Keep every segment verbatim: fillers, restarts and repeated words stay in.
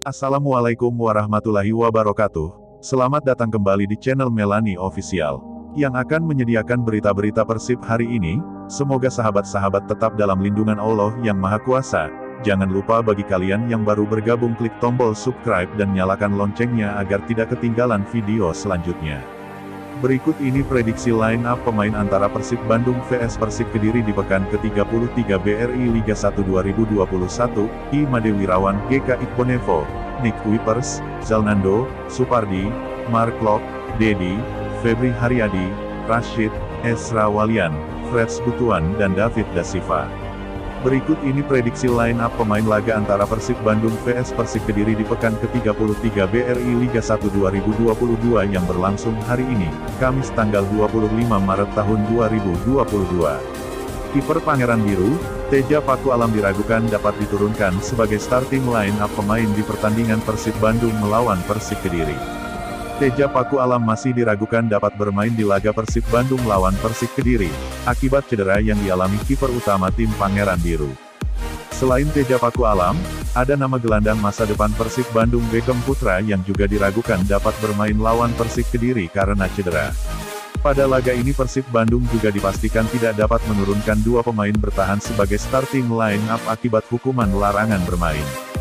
Assalamualaikum warahmatullahi wabarakatuh. Selamat datang kembali di channel Melani Official, yang akan menyediakan berita-berita Persib hari ini. Semoga sahabat-sahabat tetap dalam lindungan Allah yang Maha Kuasa. Jangan lupa bagi kalian yang baru bergabung klik tombol subscribe dan nyalakan loncengnya agar tidak ketinggalan video selanjutnya. Berikut ini prediksi line up pemain antara Persib Bandung vs Persik Kediri di pekan ke tiga puluh tiga B R I Liga satu dua ribu dua puluh satu, Imade Wirawan, G K Iqbonevo, Nick Kuipers, Zalnando, Supardi, Mark Klok, Dedi, Febri Haryadi, Rashid, Esra Walian, Freds Butuan dan David Da Silva. Berikut ini prediksi line up pemain laga antara Persib Bandung vs Persik Kediri di pekan ke tiga puluh tiga B R I Liga satu dua ribu dua puluh dua yang berlangsung hari ini, Kamis tanggal dua puluh lima Maret tahun dua ribu dua puluh dua. Kiper Pangeran Biru, Teja Paku Alam diragukan dapat diturunkan sebagai starting line up pemain di pertandingan Persib Bandung melawan Persik Kediri. Teja Paku Alam masih diragukan dapat bermain di laga Persib Bandung lawan Persik Kediri, akibat cedera yang dialami kiper utama tim Pangeran Biru. Selain Teja Paku Alam, ada nama gelandang masa depan Persib Bandung Beckham Putra yang juga diragukan dapat bermain lawan Persik Kediri karena cedera. Pada laga ini Persib Bandung juga dipastikan tidak dapat menurunkan dua pemain bertahan sebagai starting line up akibat hukuman larangan bermain.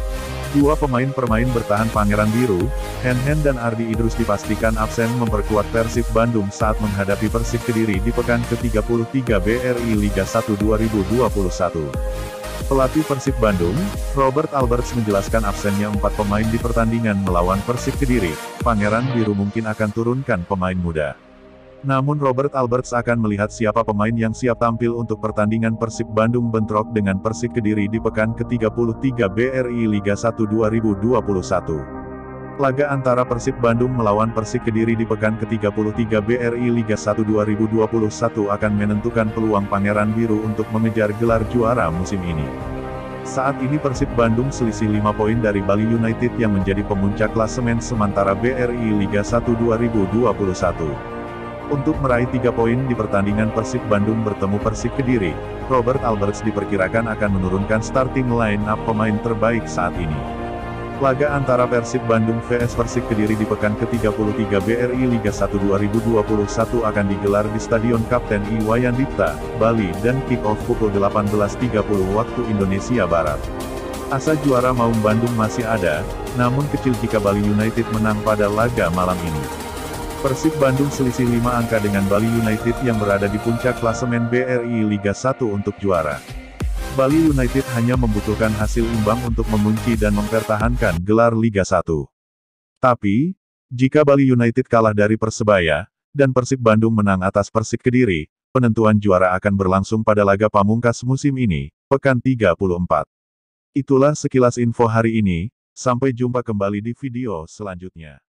Dua pemain permain bertahan Pangeran Biru, Hen Hen dan Ardi Idrus dipastikan absen memperkuat Persib Bandung saat menghadapi Persik Kediri di pekan ke tiga puluh tiga B R I Liga satu dua ribu dua puluh satu. Pelatih Persib Bandung, Robert Alberts menjelaskan absennya empat pemain di pertandingan melawan Persik Kediri. Pangeran Biru mungkin akan turunkan pemain muda. Namun Robert Alberts akan melihat siapa pemain yang siap tampil untuk pertandingan Persib Bandung bentrok dengan Persik Kediri di pekan ke tiga puluh tiga B R I Liga satu dua ribu dua puluh satu. Laga antara Persib Bandung melawan Persik Kediri di pekan ke tiga puluh tiga B R I Liga satu dua ribu dua puluh satu akan menentukan peluang Pangeran Biru untuk mengejar gelar juara musim ini. Saat ini Persib Bandung selisih lima poin dari Bali United yang menjadi pemuncak klasemen sementara B R I Liga satu dua ribu dua puluh satu. Untuk meraih tiga poin di pertandingan Persib Bandung bertemu Persik Kediri, Robert Alberts diperkirakan akan menurunkan starting line up pemain terbaik saat ini. Laga antara Persib Bandung vs Persik Kediri di pekan ke tiga puluh tiga B R I Liga satu dua ribu dua puluh satu akan digelar di Stadion Kapten Iwayan Dipta, Bali dan kick-off pukul delapan belas tiga puluh waktu Indonesia Barat. Asa juara Maung Bandung masih ada, namun kecil jika Bali United menang pada laga malam ini. Persib Bandung selisih lima angka dengan Bali United yang berada di puncak klasemen B R I Liga satu untuk juara. Bali United hanya membutuhkan hasil imbang untuk mengunci dan mempertahankan gelar Liga satu. Tapi, jika Bali United kalah dari Persebaya, dan Persib Bandung menang atas Persik Kediri, penentuan juara akan berlangsung pada laga pamungkas musim ini, pekan tiga puluh empat. Itulah sekilas info hari ini, sampai jumpa kembali di video selanjutnya.